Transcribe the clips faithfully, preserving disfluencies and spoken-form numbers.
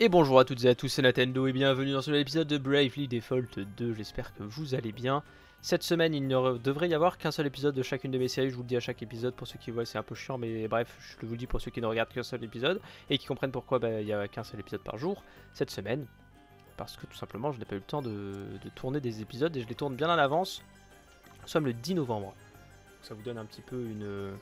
Et bonjour à toutes et à tous, c'est Nintendo et bienvenue dans ce nouvel épisode de Bravely Default deux, j'espère que vous allez bien. Cette semaine, il ne devrait y avoir qu'un seul épisode de chacune de mes séries, je vous le dis à chaque épisode, pour ceux qui voient c'est un peu chiant, mais bref, je vous le dis pour ceux qui ne regardent qu'un seul épisode, et qui comprennent pourquoi bah, il n'y a qu'un seul épisode par jour, cette semaine, parce que tout simplement je n'ai pas eu le temps de, de tourner des épisodes, et je les tourne bien à l'avance. Nous sommes le dix novembre, ça vous donne un petit peu une...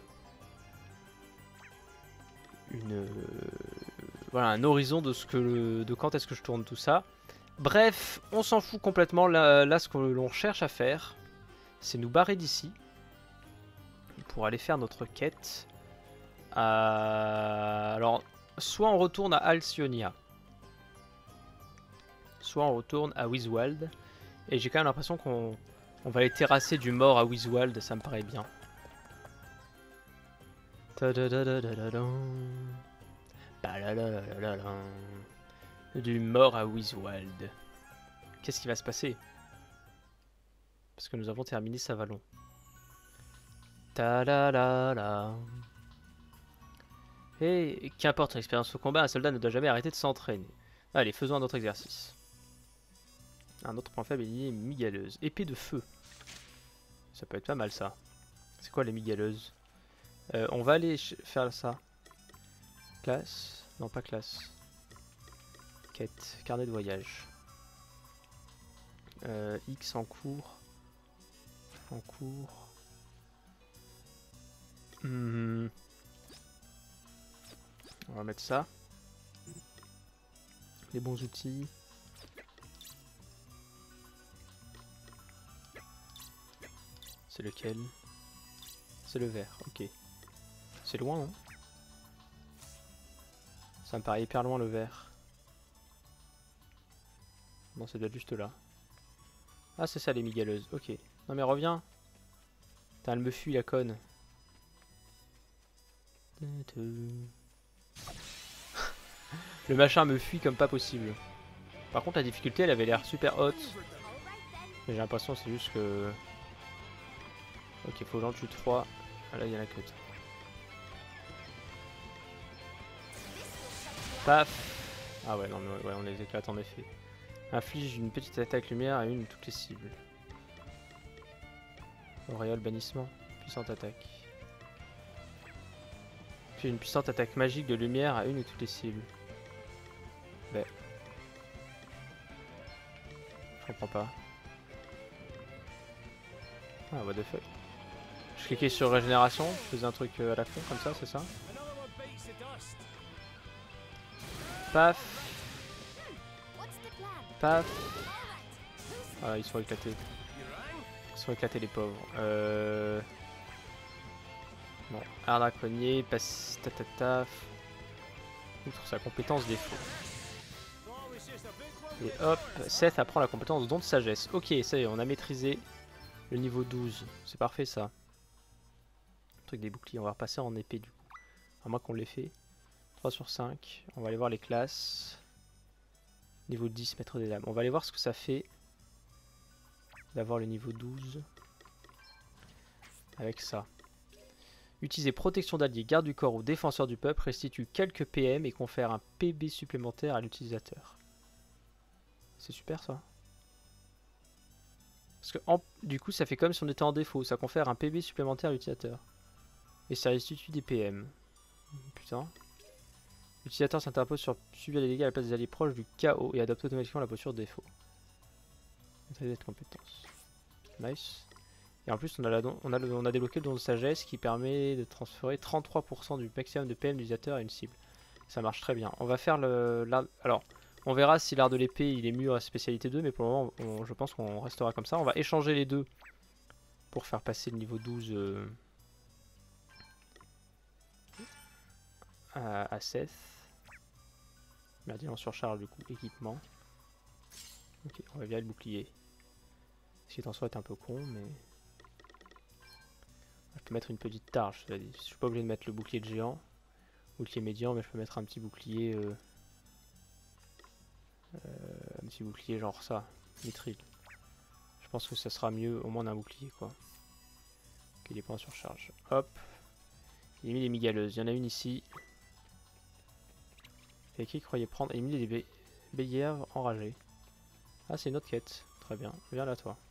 une... voilà, un horizon de, ce que, de quand est-ce que je tourne tout ça. Bref, on s'en fout complètement. Là, là ce que l'on cherche à faire, c'est nous barrer d'ici pour aller faire notre quête. À... Alors, soit on retourne à Alcyonia, soit on retourne à Wiswald. Et j'ai quand même l'impression qu'on on va aller terrasser du mort à Wiswald, ça me paraît bien. Du mort à Wiswald. Qu'est-ce qui va se passer? Parce que nous avons terminé Savalon. Ta la la la. Et qu'importe l'expérience au combat, un soldat ne doit jamais arrêter de s'entraîner. Allez, faisons un autre exercice. Un autre point faible est lié migaleuse. Épée de feu. Ça peut être pas mal ça. C'est quoi les migaleuses? euh, On va aller faire ça. Classe. Non, pas classe. Quête. Carnet de voyage. Euh, X en cours. En cours. Hmm. On va mettre ça. Les bons outils. C'est lequel? C'est le vert, ok. C'est loin, hein? Ça me paraît hyper loin le vert. Non, c'est peut-être juste là. Ah, c'est ça les migaleuses, ok. Non mais reviens. Putain, elle me fuit la conne. Le machin me fuit comme pas possible. Par contre la difficulté elle avait l'air super haute. Mais j'ai l'impression c'est juste que... Ok, faut que j'en tue trois. Ah là il y en a que... Paf. Ah ouais non mais ouais, on les éclate en effet. Inflige une petite attaque lumière à une de toutes les cibles. Auréole bannissement. Puissante attaque. Puis une puissante attaque magique de lumière à une de toutes les cibles. Ben. Je comprends pas. Ah, what the fuck. Je cliquais sur régénération, je faisais un truc à la con comme ça, c'est ça? Paf. Paf. Ah, ils sont éclatés. Ils sont éclatés les pauvres. Euh... Bon, art draconnier, passe tatata. Outre sa compétence défaut. Et hop, Seth apprend la compétence don de sagesse. Ok, ça y est, on a maîtrisé le niveau douze. C'est parfait ça. Le truc des boucliers, on va repasser en épée du coup. À moins qu'on l'ait fait. trois sur cinq. On va aller voir les classes. Niveau dix, maître des dames. On va aller voir ce que ça fait d'avoir le niveau douze. Avec ça. Utiliser protection d'alliés, garde du corps ou défenseur du peuple, restitue quelques P M et confère un P B supplémentaire à l'utilisateur. C'est super ça. Parce que en, du coup ça fait comme si on était en défaut, ça confère un P B supplémentaire à l'utilisateur. Et ça restitue des P M. Putain. L'utilisateur s'interpose sur subir les dégâts à la place des alliés proches du chaos et adopte automatiquement la posture de défaut. Maîtrise de compétence. Nice. Et en plus on a, la don, on, a le, on a débloqué le don de sagesse qui permet de transférer trente-trois pour cent du maximum de P M de l'utilisateur à une cible. Ça marche très bien. On va faire le... La, alors, on verra si l'art de l'épée il est mieux à spécialité deux, mais pour le moment on, je pense qu'on restera comme ça. On va échanger les deux pour faire passer le niveau douze euh, à, à Seth. Merde, on surcharge du coup, équipement. Ok, on va virer le bouclier. Ce qui en soi est un peu con, mais... Je peux mettre une petite targe, je suis pas obligé de mettre le bouclier de géant. Bouclier médian, mais je peux mettre un petit bouclier... Euh, euh, un petit bouclier genre ça, mithril. Je pense que ça sera mieux, au moins d'un bouclier quoi. Ok, il est pas en surcharge. Hop. Il a mis les migaleuses, il y en a une ici. Et qui croyait prendre éliminer des bélières enragées. Ah, c'est une autre quête. Très bien. Viens là, toi.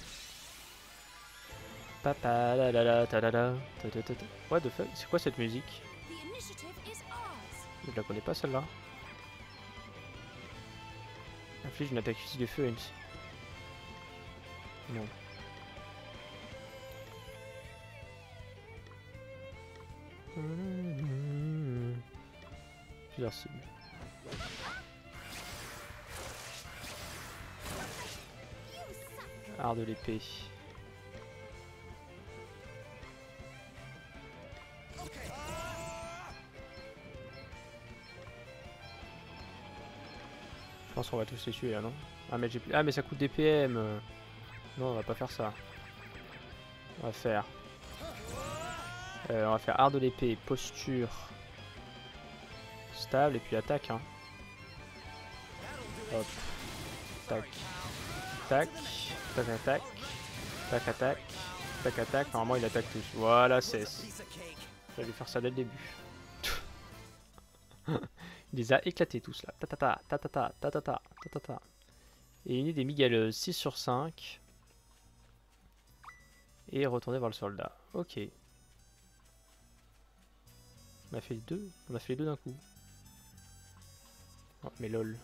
Papa la la la ta la la ta ta ta ta. What the fuck? C'est quoi cette musique? Je la connais pas celle-là. Inflige une attaque physique de feu. Une... Non. Plusieurs cibles. Art de l'épée. Je pense qu'on va tous les tuer là, non? Ah mais j'ai plus... Ah mais ça coûte des P M. Non, on va pas faire ça. On va faire... Euh, on va faire art de l'épée, posture... stable et puis attaque, hein. Hop. Tac. Tac. Tac attaque. Tac attaque. Tac attaque. Normalement il attaque tous. Voilà, c'est... J'allais faire ça dès le début. Il les a éclatés tous là. Ta ta ta ta ta ta ta ta ta ta ta. Et une des migaleuses six sur cinq. Et retourner voir le soldat. Ok. On a fait les deux. On a fait les deux d'un coup. Oh, mais lol.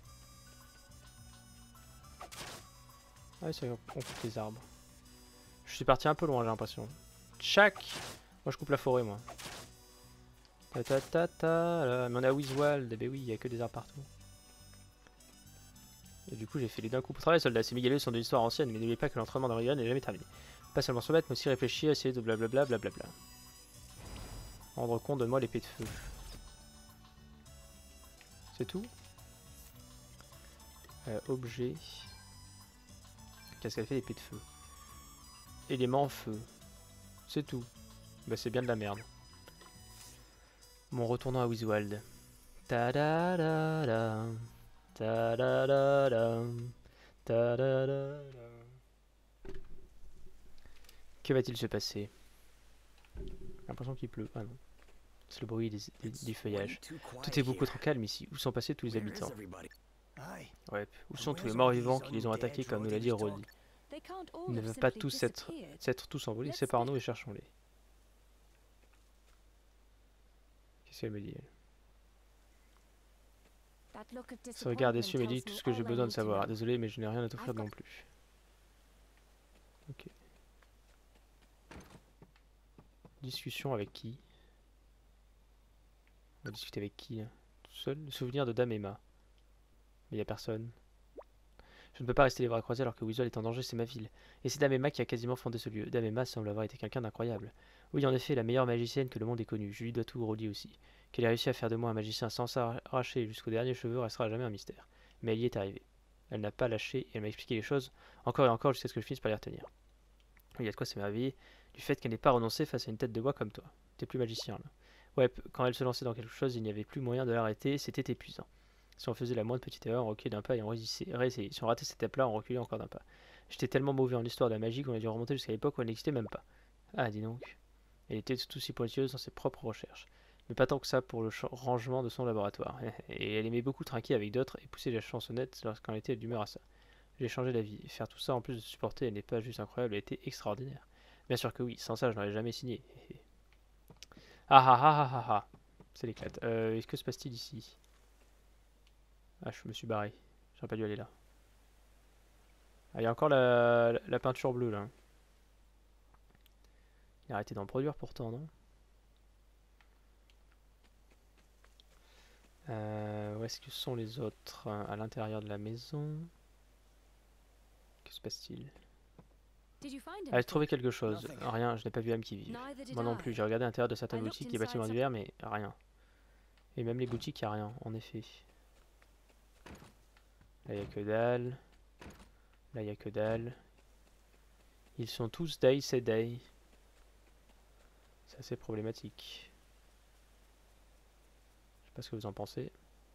Ah oui, c'est vrai, on coupe les arbres. Je suis parti un peu loin, j'ai l'impression. Tchac. Moi je coupe la forêt, moi. Ta ta ta ta. Là. Mais on est à Wiswald. Eh ben oui, il n'y a que des arbres partout. Et du coup, j'ai fait les d'un coup pour travailler, soldats. Ces migaleuses sont de l'histoire ancienne, mais n'oubliez pas que l'entraînement dans Rion n'est jamais terminé. Pas seulement se mettre, mais aussi réfléchir, essayer de blablabla blablabla. Rendre compte de moi l'épée de feu. C'est tout. euh, Objet. Qu'est-ce qu'elle fait l'épée de feu? Élément feu. C'est tout. Bah c'est bien de la merde. Bon, retournons à Wiswald. Ta da da da. Ta da da da. Ta da da da. Que va-t-il se passer? J'ai l'impression qu'il pleut. Ah non. C'est le bruit des, des, des feuillages. Tout est beaucoup trop calme ici. Où sont passés tous les habitants? Ouais. Où sont tous les morts vivants qui les ont attaqués comme nous l'a dit Roddy? Ils ne veulent pas tous s'être tous envolés. Séparons-nous et cherchons-les. Qu'est-ce qu'elle me dit, elle? Ce regard déçu me dit tout ce que j'ai besoin de savoir. Désolé, mais je n'ai rien à t'offrir non plus. Ok. Discussion avec qui? On va discuter avec qui hein? Tout seul? Le souvenir de Dame Emma. Mais il n'y a personne. Je ne peux pas rester les bras croisés alors que Wiswald est en danger, c'est ma ville. Et c'est Dame Emma qui a quasiment fondé ce lieu. Dame Emma semble avoir été quelqu'un d'incroyable. Oui, en effet, la meilleure magicienne que le monde ait connue. Je lui dois tout, Roddy aussi. Qu'elle ait réussi à faire de moi un magicien sans s'arracher jusqu'au dernier cheveu restera à jamais un mystère. Mais elle y est arrivée. Elle n'a pas lâché et elle m'a expliqué les choses encore et encore jusqu'à ce que je finisse par les retenir. Il y a de quoi s'émerveiller du fait qu'elle n'ait pas renoncé face à une tête de bois comme toi. T'es plus magicien là. Ouais, quand elle se lançait dans quelque chose, il n'y avait plus moyen de l'arrêter, c'était épuisant. Si on faisait la moindre petite erreur, on reculait d'un pas et on réessayait. Si on ratait cette étape-là, on reculait encore d'un pas. J'étais tellement mauvais en histoire de la magie qu'on a dû remonter jusqu'à l'époque où elle n'existait même pas. Ah, dis donc. Elle était tout aussi pointilleuse dans ses propres recherches. Mais pas tant que ça pour le rangement de son laboratoire. Et elle aimait beaucoup trinquer avec d'autres et pousser la chansonnette lorsqu'elle était d'humeur à ça. J'ai changé d'avis. Faire tout ça en plus de supporter, elle n'est pas juste incroyable, elle était extraordinaire. Bien sûr que oui, sans ça je n'aurais jamais signé. Ah ah ah ah ah ah. C'est l'éclate. Euh, que se passe-t-il ici? Ah, je me suis barré. J'aurais pas dû aller là. Ah, il y a encore la, la, la peinture bleue là. Il a arrêté d'en produire pourtant, non? euh, Où est-ce que sont les autres? À l'intérieur de la maison. Que se passe-t-il? Ah, j'ai trouvé quelque chose. Rien, je n'ai pas vu âme qui vive. Moi non plus, j'ai regardé à l'intérieur de certaines boutiques, les bâtiments divers, mais rien. Et même les boutiques, il n'y a rien, en effet. Là, il n'y a que dalle. Là, il n'y a que dalle. Ils sont tous day, c'est day. C'est assez problématique. Je sais pas ce que vous en pensez.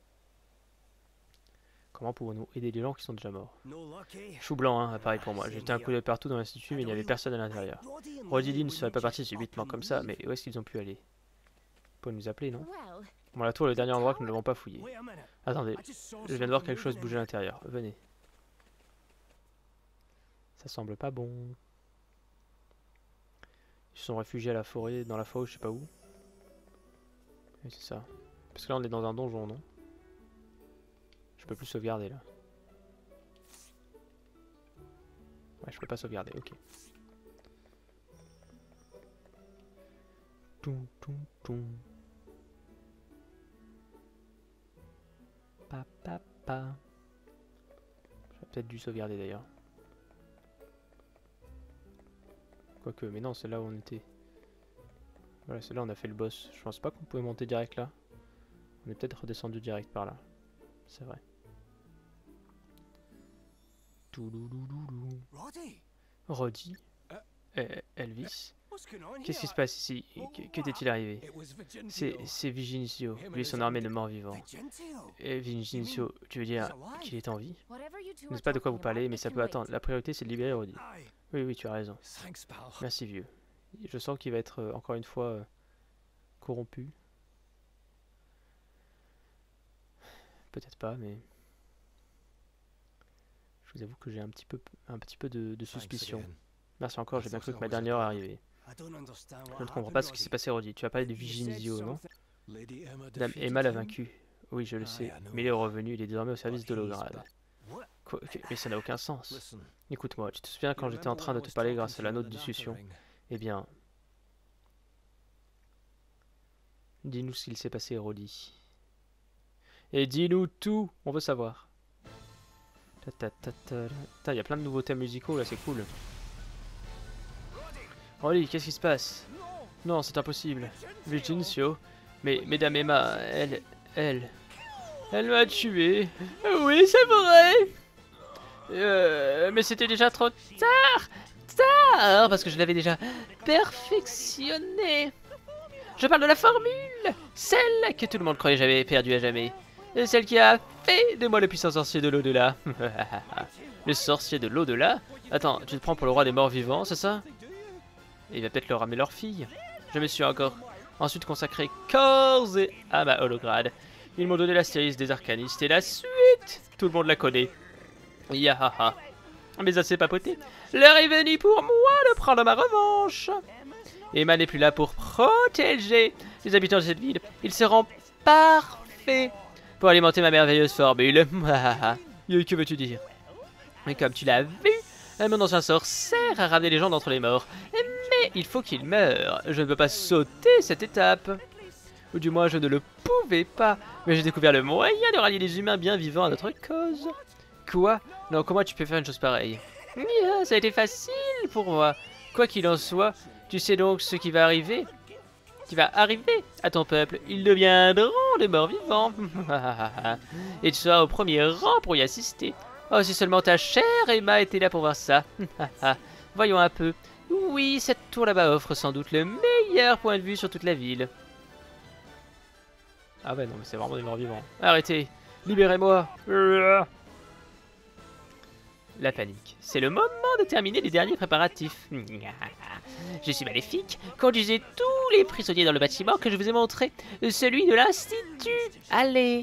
Comment pouvons-nous aider les gens qui sont déjà morts? Chou blanc, hein, pareil pour moi. J'ai jeté un coup d'œil partout dans l'institut, mais il n'y avait personne à l'intérieur. Roddy Lee ne serait pas parti subitement comme ça, mais où est-ce qu'ils ont pu aller? Pour nous appeler, non? Bon, la tour est le dernier endroit que nous n'avons pas fouillé. Attendez, je viens de voir quelque chose bouger à l'intérieur. Venez. Ça semble pas bon. Ils se sont réfugiés à la forêt, dans la forêt, je sais pas où. Oui, c'est ça. Parce que là, on est dans un donjon, non? Je peux plus sauvegarder, là. Ouais, je peux pas sauvegarder, ok. Toum, toum, toum. Pa, pa, pa. J'aurais peut-être dû sauvegarder d'ailleurs. Quoique, mais non, c'est là où on était. Voilà, c'est là où on a fait le boss. Je pense pas qu'on pouvait monter direct là. On est peut-être redescendu direct par là. C'est vrai. Touloulouloulou. Roddy euh, Elvis. Qu'est-ce qui se passe ici? Que, que t'est-il arrivé? C'est Vigincio, lui et son armée de morts vivants. Et Vigincio, tu veux dire qu'il est en vie? Je ne sais pas de quoi vous parlez, mais ça peut attendre. La priorité, c'est de libérer Roddy. Oui, oui, tu as raison. Merci, vieux. Je sens qu'il va être euh, encore une fois euh, corrompu. Peut-être pas, mais... Je vous avoue que j'ai un petit peu, un petit peu de, de suspicion. Merci encore, j'ai bien cru que ma dernière heure est arrivée. Je ne comprends pas ce qui s'est passé, Roddy. Tu as parlé de Viginizio, non? Dame Emma l'a vaincu. Oui, je le sais. Mais il est revenu, il est désormais au service de l'Ograd. Mais ça n'a aucun sens. Écoute-moi, tu te souviens quand j'étais en train de te parler grâce à la note de discussion? Eh bien... Dis-nous ce qu'il s'est passé, Roddy. Et dis-nous tout, on veut savoir. Il y a plein de nouveaux thèmes musicaux là, c'est cool. Roddy, qu'est-ce qui se passe? Non, c'est impossible. Vigincio. Mais Mesdames Emma, elle... Elle... Elle m'a tué. Oui, c'est vrai. Euh, mais c'était déjà trop tard. Tard, parce que je l'avais déjà perfectionné. Je parle de la formule. Celle que tout le monde croyait j'avais perdue à jamais. Celle qui a fait de moi le puissant sorcier de l'au-delà. Le sorcier de l'au-delà? Attends, tu te prends pour le roi des morts vivants, c'est ça? Il va peut-être leur ramener leur fille. Je me suis encore ensuite consacré corps et à ma holograde. Ils m'ont donné l'astérisque des arcanistes et la suite, tout le monde la connaît. Yahaha. Mais assez papoté. L'heure est venue pour moi de prendre ma revanche. Emma n'est plus là pour protéger les habitants de cette ville. Ils seront parfaits pour alimenter ma merveilleuse formule. Que veux-tu dire? Et comme tu l'as vu, mon ancien sort sert à ramener les gens d'entre les morts. Mais il faut qu'ils meurent. Je ne peux pas sauter cette étape. Ou du moins, je ne le pouvais pas. Mais j'ai découvert le moyen de rallier les humains bien vivants à notre cause. Quoi? Non, comment tu peux faire une chose pareille? Yeah, ça a été facile pour moi. Quoi qu'il en soit, tu sais donc ce qui va arriver? Qui va arriver à ton peuple? Ils deviendront des morts vivants. Et tu seras au premier rang pour y assister. Oh, si seulement ta chère Emma était là pour voir ça. Voyons un peu. Oui, cette tour là-bas offre sans doute le meilleur point de vue sur toute la ville. Ah ouais, non, mais c'est vraiment des morts vivants. Arrêtez. Libérez-moi. La panique. C'est le moment de terminer les derniers préparatifs. Je suis maléfique. Conduisez tous les prisonniers dans le bâtiment que je vous ai montré. Celui de l'Institut. Allez.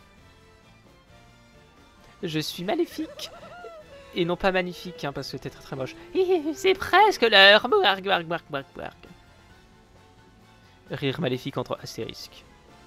Je suis maléfique. Et non pas magnifique, hein, parce que t'es très très moche. C'est presque l'heure. Rire maléfique entre astérisques.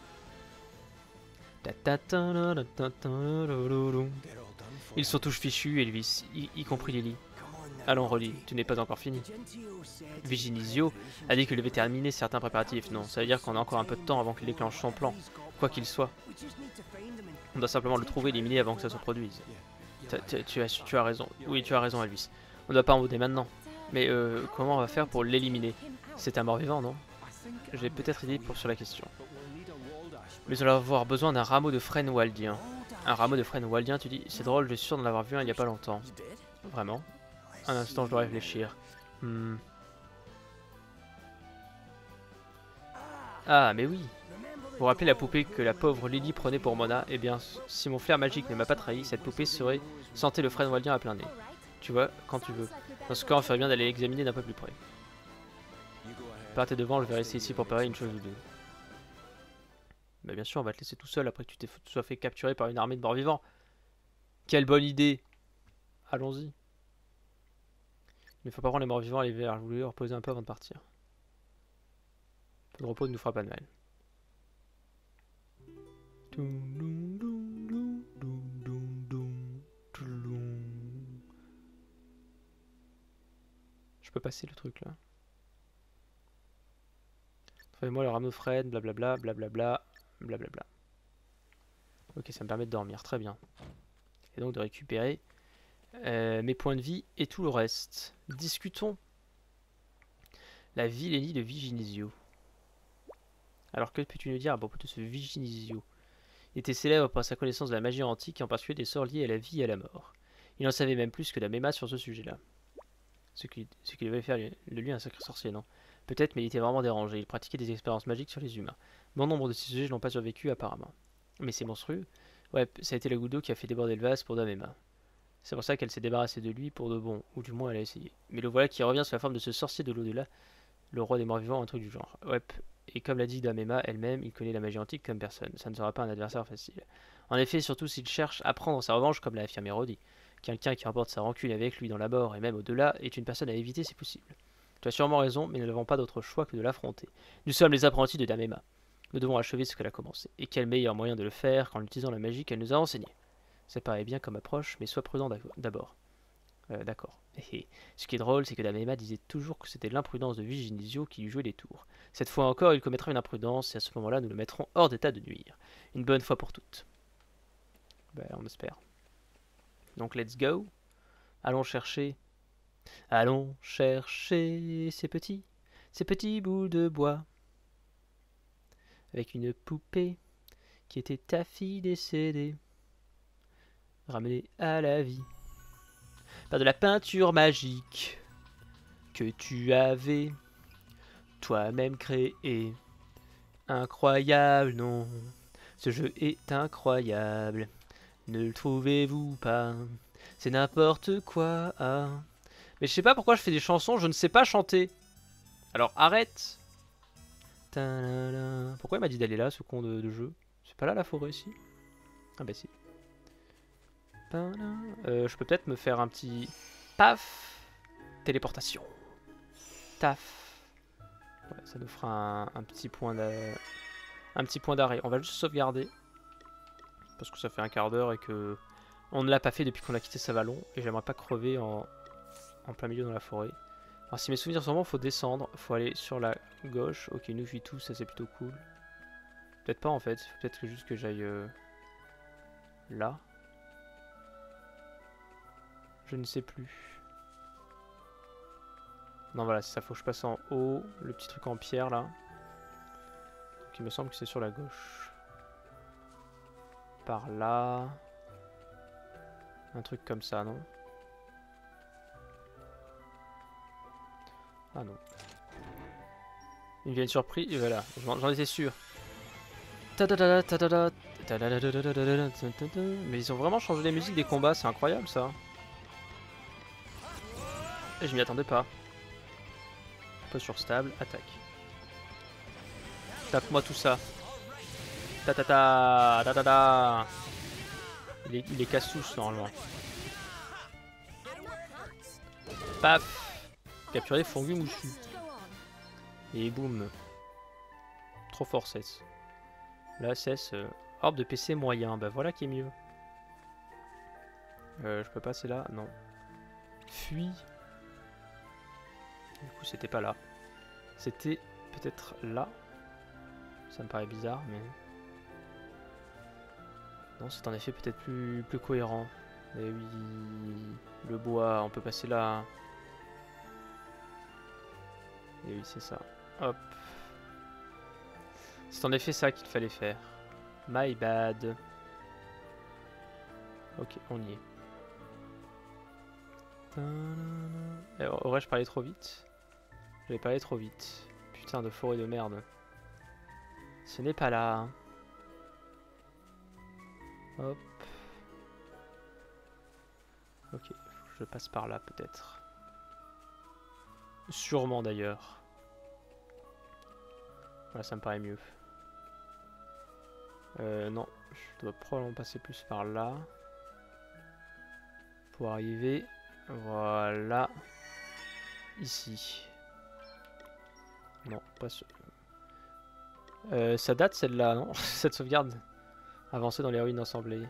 Ils sont tous fichus, Elvis, y, y compris Lily. Allons, Roddy, tu n'es pas encore fini. Viginizio a dit qu'il devait terminer certains préparatifs. Non, ça veut dire qu'on a encore un peu de temps avant qu'il déclenche son plan, quoi qu'il soit. On doit simplement le trouver et l'éliminer avant que ça se produise. Tu as, tu as raison. Oui, tu as raison, Elvis. On ne doit pas en voter maintenant. Mais euh, comment on va faire pour l'éliminer? C'est un mort-vivant, non? J'ai peut-être idée pour sur la question. Mais on va avoir besoin d'un rameau de frêne waldien. Un rameau de frêne waldien, tu dis? C'est drôle, je suis sûr d'en avoir vu un il n'y a pas longtemps. Vraiment? Un instant, je dois réfléchir. Hmm. Ah, mais oui. Vous vous rappelez la poupée que la pauvre Lily prenait pour Mona? Eh bien, si mon flair magique ne m'a pas trahi, cette poupée serait sentait le frêne waldien à plein nez. Tu vois, quand tu veux. Dans ce cas, on ferait bien d'aller l'examiner d'un peu plus près. Partez devant, je vais rester ici pour parler une chose ou deux. Bah bien sûr, on va te laisser tout seul après que tu t'es f- sois fait capturer par une armée de morts-vivants. Quelle bonne idée! Allons-y. Il ne faut pas prendre les morts-vivants à l'hiver, je voulais reposer un peu avant de partir. Un peu de repos ne nous fera pas de mal. Je peux passer le truc là. Trouvez-moi le rameau Fred, blablabla, blablabla, blablabla. Ok, ça me permet de dormir, très bien. Et donc de récupérer euh, mes points de vie et tout le reste. Discutons. La vilainie de Viginisio. Alors que peux-tu nous dire à propos de ce Viginisio? Il était célèbre par sa connaissance de la magie antique et en particulier des sorts liés à la vie et à la mort. Il en savait même plus que Daméma sur ce sujet-là. Ce qui, ce qui devait faire de lui un sacré sorcier, non? Peut-être, mais il était vraiment dérangé. Il pratiquait des expériences magiques sur les humains. Bon nombre de ces sujets n'ont pas survécu apparemment. Mais c'est monstrueux. Ouais, ça a été la goutte d'eau qui a fait déborder le vase pour Daméma. C'est pour ça qu'elle s'est débarrassée de lui pour de bon, ou du moins elle a essayé. Mais le voilà qui revient sous la forme de ce sorcier de l'au-delà, le roi des morts-vivants, un truc du genre. Ouais, et comme l'a dit Daméma elle-même, il connaît la magie antique comme personne. Ça ne sera pas un adversaire facile. En effet, surtout s'il cherche à prendre sa revanche, comme l'a affirmé Roddy. Quelqu'un qui emporte sa rancune avec lui dans la mort et même au-delà est une personne à éviter si possible. Tu as sûrement raison, mais nous n'avons pas d'autre choix que de l'affronter. Nous sommes les apprentis de Daméma. Nous devons achever ce qu'elle a commencé. Et quel meilleur moyen de le faire qu'en utilisant la magie qu'elle nous a enseignée. Ça paraît bien comme approche, mais sois prudent d'abord. Euh, D'accord. Et ce qui est drôle, c'est que Daméma disait toujours que c'était l'imprudence de Viginisio qui lui jouait des tours. Cette fois encore, il commettra une imprudence, et à ce moment-là, nous le mettrons hors d'état de nuire. Une bonne fois pour toutes. Ben, on espère. Donc, let's go. Allons chercher... Allons chercher ces petits... ces petits bouts de bois. Avec une poupée qui était ta fille décédée. Ramenée à la vie. Par de la peinture magique que tu avais toi-même créé. Incroyable, non. Ce jeu est incroyable. Ne le trouvez-vous pas? C'est n'importe quoi. Ah. Mais je sais pas pourquoi je fais des chansons, je ne sais pas chanter. Alors arrête. Ta-la-la. Pourquoi il m'a dit d'aller là, ce con de, de jeu? C'est pas là la forêt ici? Ah bah si. Euh, je peux peut-être me faire un petit... Paf. Téléportation. Taf. Ouais, ça nous fera un, un petit point d'arrêt. Un petit point d'arrêt. On va juste sauvegarder. Parce que ça fait un quart d'heure et que... On ne l'a pas fait depuis qu'on a quitté Savalon. Et j'aimerais pas crever en... en plein milieu dans la forêt. Alors si mes souvenirs sont bons, faut descendre. Faut aller sur la gauche. Ok, nous vit tout, ça c'est plutôt cool. Peut-être pas en fait. Peut-être que juste que j'aille... Euh... là. Je ne sais plus. Non voilà, c'est ça. Faut que je passe en haut. Le petit truc en pierre là. Donc il me semble que c'est sur la gauche. Par là. Un truc comme ça, non? Ah non. Une vieille surprise, et voilà, j'en étais sûr. Mais ils ont vraiment changé les musiques des combats, c'est incroyable ça. Et je m'y attendais pas. Posture stable, attaque. Tape-moi tout ça. Ta ta ta ta ta ta. Il est, il est casse-souche normalement. Paf. Capturer Fongu Mushu. Et boum. Trop fort cesse. Là cesse. Euh, orbe de P C moyen. Bah voilà qui est mieux. Euh, je peux passer là? Non. Fuis. Du coup c'était pas là. C'était peut-être là. Ça me paraît bizarre mais... Non, c'est en effet peut-être plus, plus cohérent. Et oui, le bois, on peut passer là. Et oui, c'est ça. Hop. C'est en effet ça qu'il fallait faire. My bad. Ok, on y est. Eh, aurais-je parlé trop vite? J'avais parlé trop vite. Putain de forêt de merde. Ce n'est pas là. Hop. Ok, faut que je passe par là peut-être. Sûrement d'ailleurs. Voilà, ça me paraît mieux. Euh, non, je dois probablement passer plus par là. Pour arriver, voilà, ici. Non, pas sûr. Euh, ça date celle-là, non? Cette sauvegarde. Avancer dans les ruines ensemblées.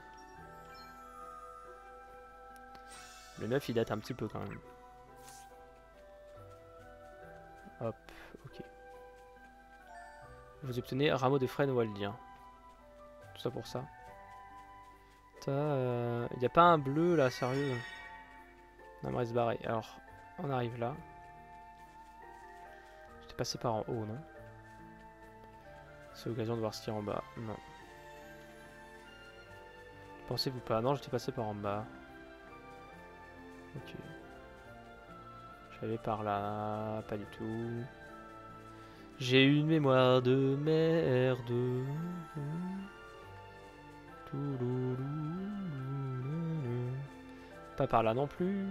Le neuf il date un petit peu quand même. Hop, ok. Vous obtenez un rameau de frêne waldien. Tout ça pour ça. Il euh, n'y a pas un bleu là, sérieux? On aimerait se barrer. Alors, on arrive là. J'étais passé par en haut, non? C'est l'occasion de voir ce qu'il y a en bas. Non. Pensez-vous pas? Non, j'étais passé par en bas. Ok. J'allais par là. Pas du tout. J'ai une mémoire de merde. Pas par là non plus.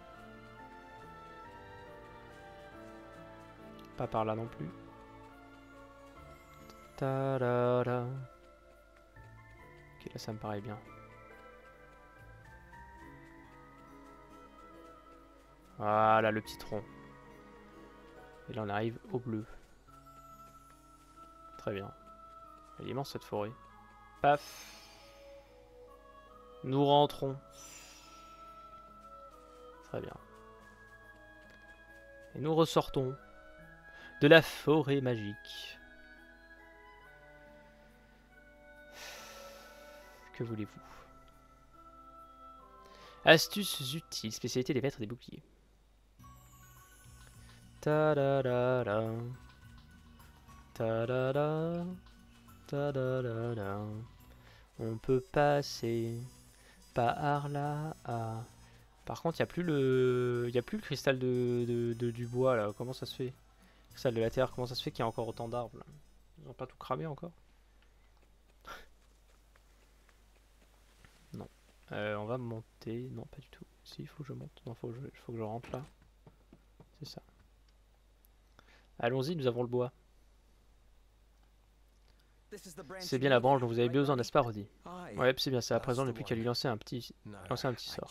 Pas par là non plus. Ta-da-da. Ok, là ça me paraît bien. Voilà le petit tronc. Et là on arrive au bleu. Très bien. Elle est immense cette forêt. Paf. Nous rentrons. Très bien. Et nous ressortons de la forêt magique. Que voulez-vous? Astuces utiles, spécialité des maîtres des boucliers. Ta-da-da-da. Ta-da-da. Ta-da-da-da. On peut passer par là. Ah. Par contre, il n'y a plus le, il y a plus le cristal de, de, de- du bois là. Comment ça se fait? Cristal de la terre. Comment ça se fait qu'il y a encore autant d'arbres là? Ils n'ont pas tout cramé encore? Non. Euh, on va monter. Non, pas du tout. Si, il faut que je monte. Non, faut que je, faut que je rentre là. C'est ça. Allons-y, nous avons le bois. C'est bien la branche dont vous avez besoin, n'est-ce pas, Roddy? Ouais, c'est bien ça. À présent, il n'y a plus qu'à lui lancer un petit, lancer un petit sort.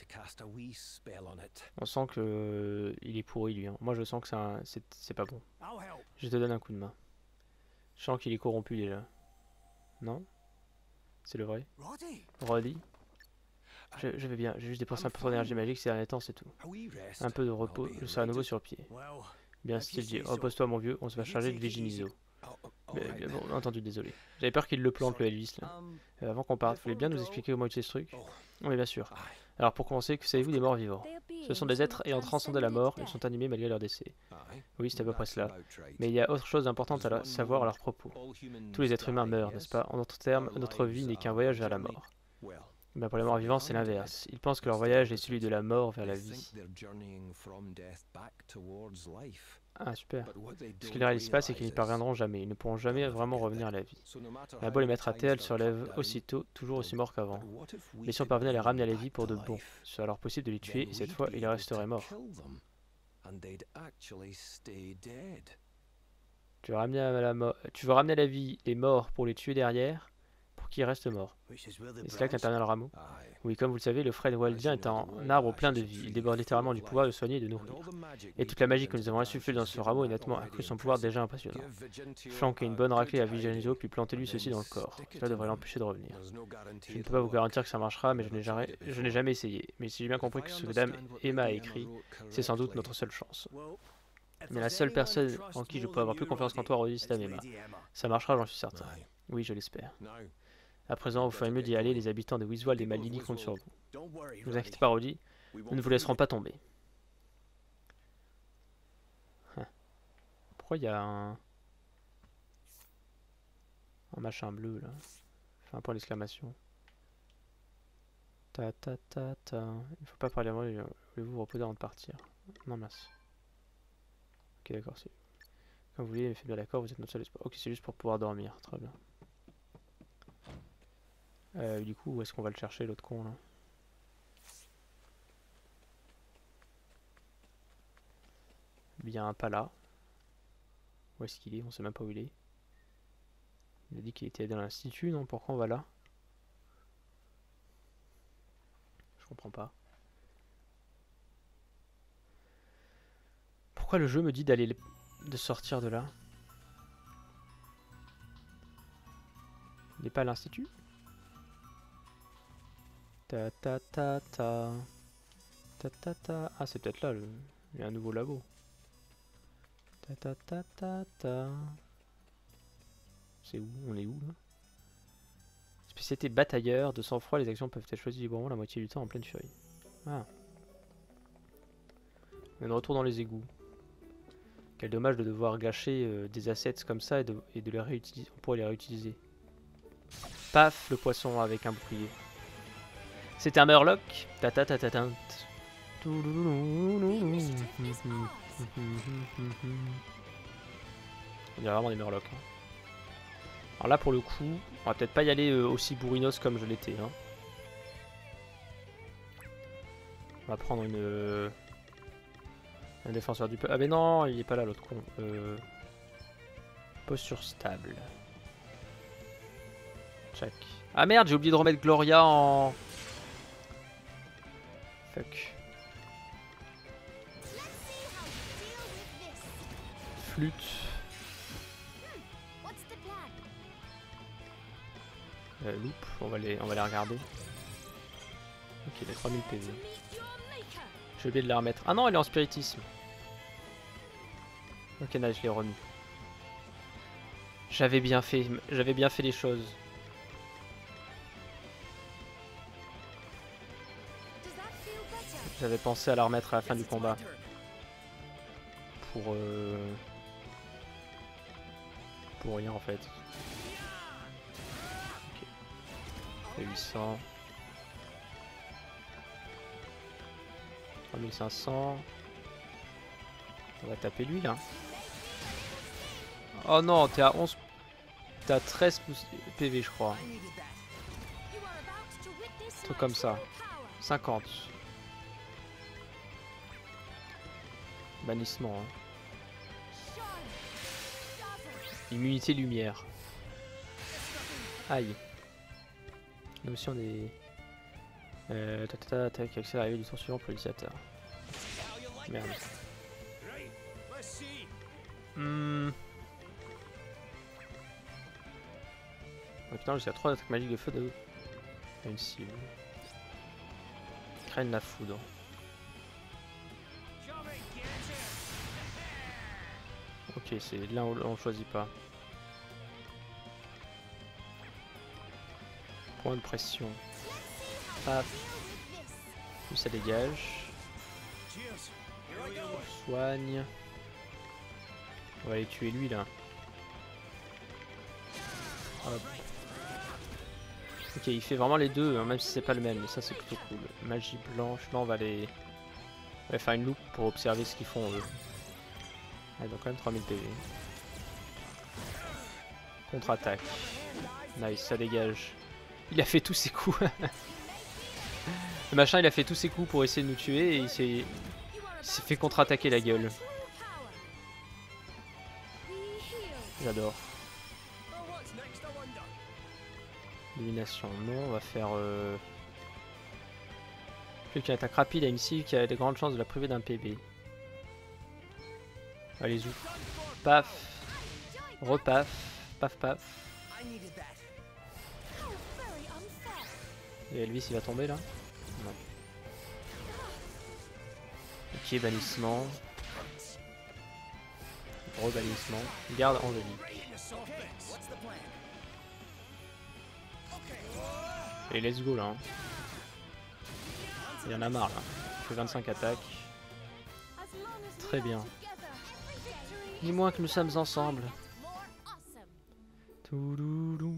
On sent que euh, il est pourri, lui. Hein. Moi, je sens que c'est pas bon. Je te donne un coup de main. Je sens qu'il est corrompu déjà. Non? C'est le vrai? Roddy? Je, je vais bien. J'ai juste dépensé un peu trop d'énergie magique ces derniers temps, c'est tout. Un peu de repos, je serai à nouveau sur pied. Bien, style dit. Repose-toi, mon vieux. On se va charger de Viginizo. Mais, bien, bon, entendu, désolé. J'avais peur qu'il le plante, le Elvis, là. Euh, avant qu'on parte, vous voulez bien nous expliquer comment utiliser ce truc? Oui, bien sûr. Alors, pour commencer, que savez-vous des morts vivants? Ce sont des êtres ayant transcendé la mort, ils sont animés malgré leur décès. Oui, c'est à peu près cela. Mais il y a autre chose d'important à savoir à leur propos. Tous les êtres humains meurent, n'est-ce pas? En d'autres termes, notre vie n'est qu'un voyage vers la mort. Ben pour les morts vivants, c'est l'inverse. Ils pensent que leur voyage est celui de la mort vers la vie. Ah, super. Ce qu'ils ne réalisent pas, c'est qu'ils n'y parviendront jamais. Ils ne pourront jamais vraiment revenir à la vie. On a beau les mettre à terre, ils se relèvent aussitôt, toujours aussi morts qu'avant. Mais si on parvenait à les ramener à la vie pour de bon, ce serait alors possible de les tuer, et cette fois, ils resteraient morts. Tu veux ramener à la, mo tu veux ramener à la vie les morts pour les tuer derrière, pour qu'ils restent morts. Et c'est là qu'intervient le rameau. Oui, comme vous le savez, le frêne waldien est un arbre plein de vie. Il déborde littéralement du pouvoir de soigner et de nourrir. Et toute la magie que nous avons insufflée dans ce rameau est nettement accru son pouvoir déjà impressionnant. Flanquez une bonne raclée à Vigenizo, puis plantez-lui ceci dans le corps. Cela devrait l'empêcher de revenir. Je ne peux pas vous garantir que ça marchera, mais je n'ai jamais, je n'ai jamais essayé. Mais si j'ai bien compris que ce que Dame Emma a écrit, c'est sans doute notre seule chance. Mais la seule personne en qui je peux avoir plus confiance qu'en toi, Roddy, c'est Dame Emma. Ça marchera, j'en suis certain. Oui, je l'espère. À présent, vous ferez mieux d'y aller, les habitants de Wiswald et Malini comptent sur vous. Ne vous inquiétez pas, Roddy, nous ne vous laisserons pas tomber. Hein. Pourquoi il y a un... un machin bleu, là? Enfin, un point d'exclamation. Ta ta ta ta... Il faut pas parler avant, voulez-vous vous reposer avant de partir? Non, mince. Ok, d'accord, c'est... Comme vous voulez, bien d'accord, vous êtes notre seul espoir. Ok, c'est juste pour pouvoir dormir, très bien. Euh, du coup, où est-ce qu'on va le chercher, l'autre con, là? Bien, pas là. Où est-ce qu'il est? On sait même pas où il est. Il a dit qu'il était dans l'institut, non? Pourquoi on va là? Je comprends pas. Pourquoi le jeu me dit d'aller de sortir de là? Il n'est pas à l'institut? Ta ta ta ta. Ta ta ta. Ah, c'est peut-être là, le... il y a un nouveau labo. Ta ta ta ta ta. C'est où? On est où là? Spécialité batailleur, de sang-froid, les actions peuvent être choisies librement la moitié du temps en pleine furie. Ah. On est de retour dans les égouts. Quel dommage de devoir gâcher euh, des assets comme ça et de, et de les réutiliser. On pourrait les réutiliser. Paf, le poisson avec un bouclier. C'était un murloc. Ta ta ta ta ta. On dirait vraiment des murlocs. Hein. Alors là pour le coup, on va peut-être pas y aller euh, aussi bourrinos comme je l'étais. Hein. On va prendre une... Euh, un défenseur du peuple. Ah mais non, il est pas là l'autre con. Euh, posture stable. Check. Ah merde, j'ai oublié de remettre Gloria en... Fuck. Flûte. Euh, loop, on va les, on va les regarder. Ok, il a trois mille P V. J'ai oublié de la remettre. Ah non, elle est en spiritisme. Ok, là je l'ai remis. J'avais bien fait, j'avais bien fait les choses. J'avais pensé à la remettre à la fin du combat. Pour euh... pour rien en fait. Ok. huit cents. trois mille cinq cents. On va taper lui là. Oh non, t'es à onze. T'es à treize P V je crois. Un truc comme ça. cinquante. Bannissement. Hein. Immunité lumière. Aïe. Notion des... Euh... Attaque accélérée du tour suivant pour l'utilisateur. Merde. Hmm. Oh, putain, jusqu'à trois attaques magiques de feu de... une cible. Craigne la foudre. Ok, c'est là où on choisit pas. Point de pression. Hop. Plus ça dégage. On soigne. On va aller tuer lui là. Hop. Ok, il fait vraiment les deux, hein, même si c'est pas le même, mais ça c'est plutôt cool. Magie blanche, là on va les... On va faire une loupe pour observer ce qu'ils font eux. Ah, ils ont quand même trois mille P V. Contre-attaque. Nice, ça dégage. Il a fait tous ses coups. Le machin il a fait tous ses coups pour essayer de nous tuer et il s'est fait contre-attaquer la gueule. J'adore. Élimination, non, on va faire... Euh... Celui qui attaque rapide à une cible qui a de grandes chances de la priver d'un P V. Allez, zou. Paf. Repaf. Paf, paf. Et Elvis il va tomber là? Non. Ok, bannissement. Rebannissement. Garde angélique. Et let's go là. Hein. Il y en a marre là. Il fait vingt-cinq attaques. Très bien. Dis-moi que nous sommes ensemble. Touloulou.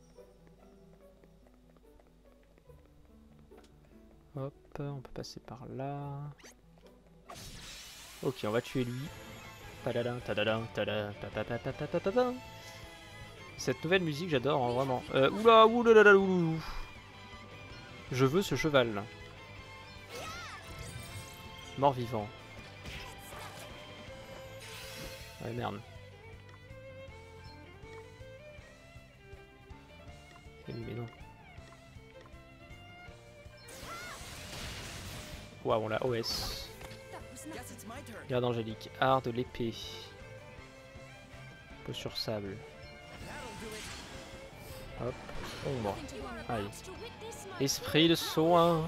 Hop, on peut passer par là. Ok, on va tuer lui. Cette nouvelle musique, j'adore, hein, vraiment. Euh, oula, oula, oula, je veux ce cheval là. Mort vivant. Ouais, merde. Mais non. Waouh, on l'a O S. Garde angélique. Art de l'épée. Posture sable. Hop. Ombre. Allez. Esprit de soin.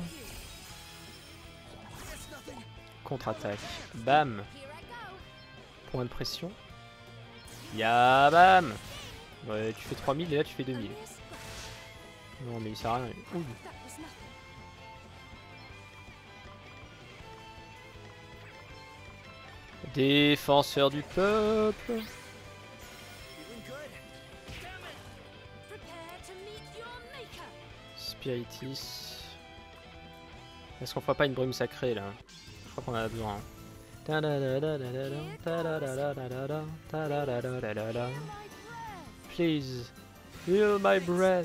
Contre-attaque. Bam. Point de pression. Ya bam. Ouais, tu fais trois mille et là tu fais deux mille. Non mais il sert à rien. Ouh. Défenseur du peuple. Spiritis. Est-ce qu'on fera pas une brume sacrée là? Je crois qu'on en a besoin. Please, heal my breath.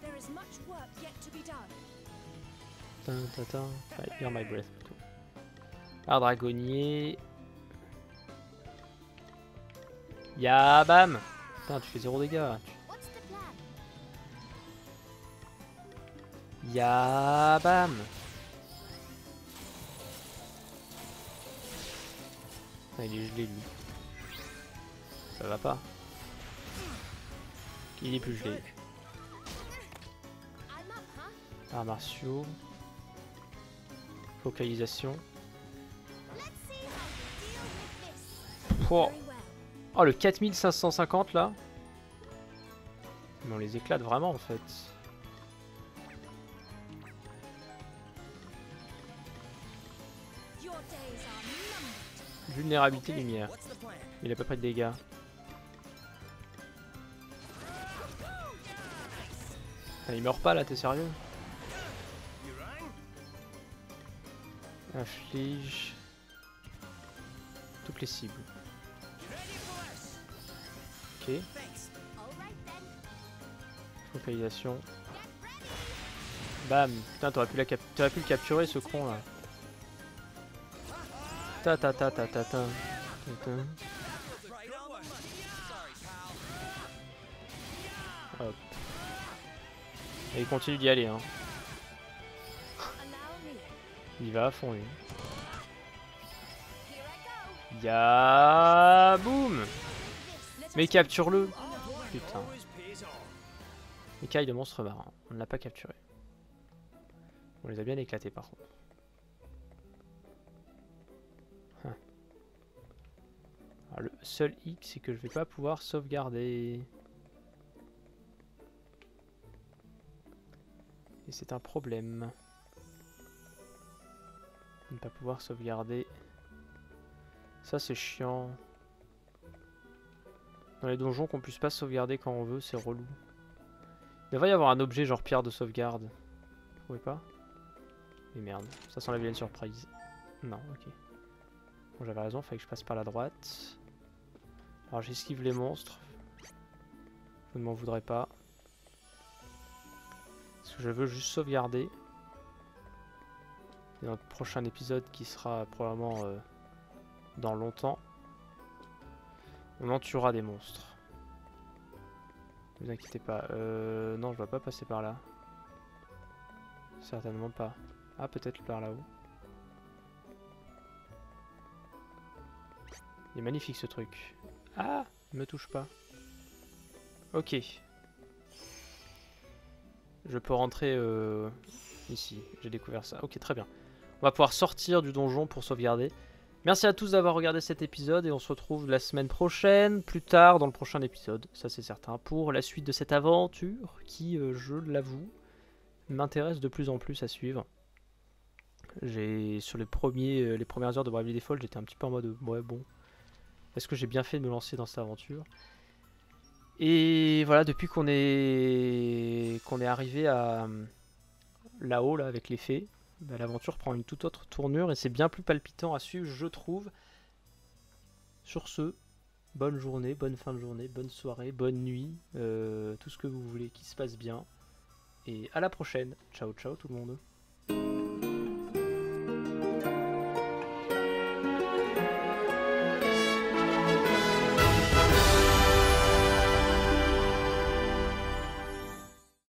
Heal my breath plutôt. Ah, dragonnier. Ya bam. Putain, tu fais zéro dégâts. Ya bam. Ah, il est gelé lui. Ça va pas. Il est plus gelé. Arts martiaux. Focalisation. Oh, oh le quatre mille cinq cent cinquante là. Mais on les éclate vraiment en fait. Vulnérabilité lumière. Il a pas pris de dégâts. Ah, il meurt pas là, t'es sérieux? Afflige toutes les cibles. Ok. Focalisation. Bam. Putain, t'aurais pu, la cap t'aurais pu le capturer ce con là. Ta ta ta ta ta ta. Hop. Et il continue d'y aller hein. Il va à fond lui. Ya boum. Mais capture-le. Putain. Écaille de monstre marin. On ne l'a pas capturé. On les a bien éclatés par contre. Hein. Alors, le seul hic c'est que je vais pas pouvoir sauvegarder. Et c'est un problème. Ne pas pouvoir sauvegarder. Ça c'est chiant. Dans les donjons qu'on puisse pas sauvegarder quand on veut, c'est relou. Il devrait y avoir un objet genre pierre de sauvegarde. Vous trouvez pas? Mais merde, ça sent la vilaine surprise. Non, ok. Bon, j'avais raison, il fallait que je passe par la droite. Alors j'esquive les monstres. Vous ne m'en voudrez pas. Parce que je veux juste sauvegarder. Et dans le prochain épisode qui sera probablement euh, dans longtemps, on en tuera des monstres. Ne vous inquiétez pas. Euh, non, je dois pas passer par là. Certainement pas. Ah, peut-être par là-haut. Il est magnifique ce truc. Ah, ne me touche pas. Ok. Je peux rentrer euh, ici. J'ai découvert ça. Ok, très bien. On va pouvoir sortir du donjon pour sauvegarder. Merci à tous d'avoir regardé cet épisode et on se retrouve la semaine prochaine, plus tard dans le prochain épisode, ça c'est certain, pour la suite de cette aventure qui, euh, je l'avoue, m'intéresse de plus en plus à suivre. J'ai sur les premiers, euh, les premières heures de Bravely Default, j'étais un petit peu en mode ouais bon, est-ce que j'ai bien fait de me lancer dans cette aventure? Et voilà, depuis qu'on est qu'on est arrivé à là-haut là avec les fées. Bah, l'aventure prend une toute autre tournure et c'est bien plus palpitant à suivre, je trouve. Sur ce, bonne journée, bonne fin de journée, bonne soirée, bonne nuit, euh, tout ce que vous voulez qui se passe bien. Et à la prochaine. Ciao, ciao tout le monde.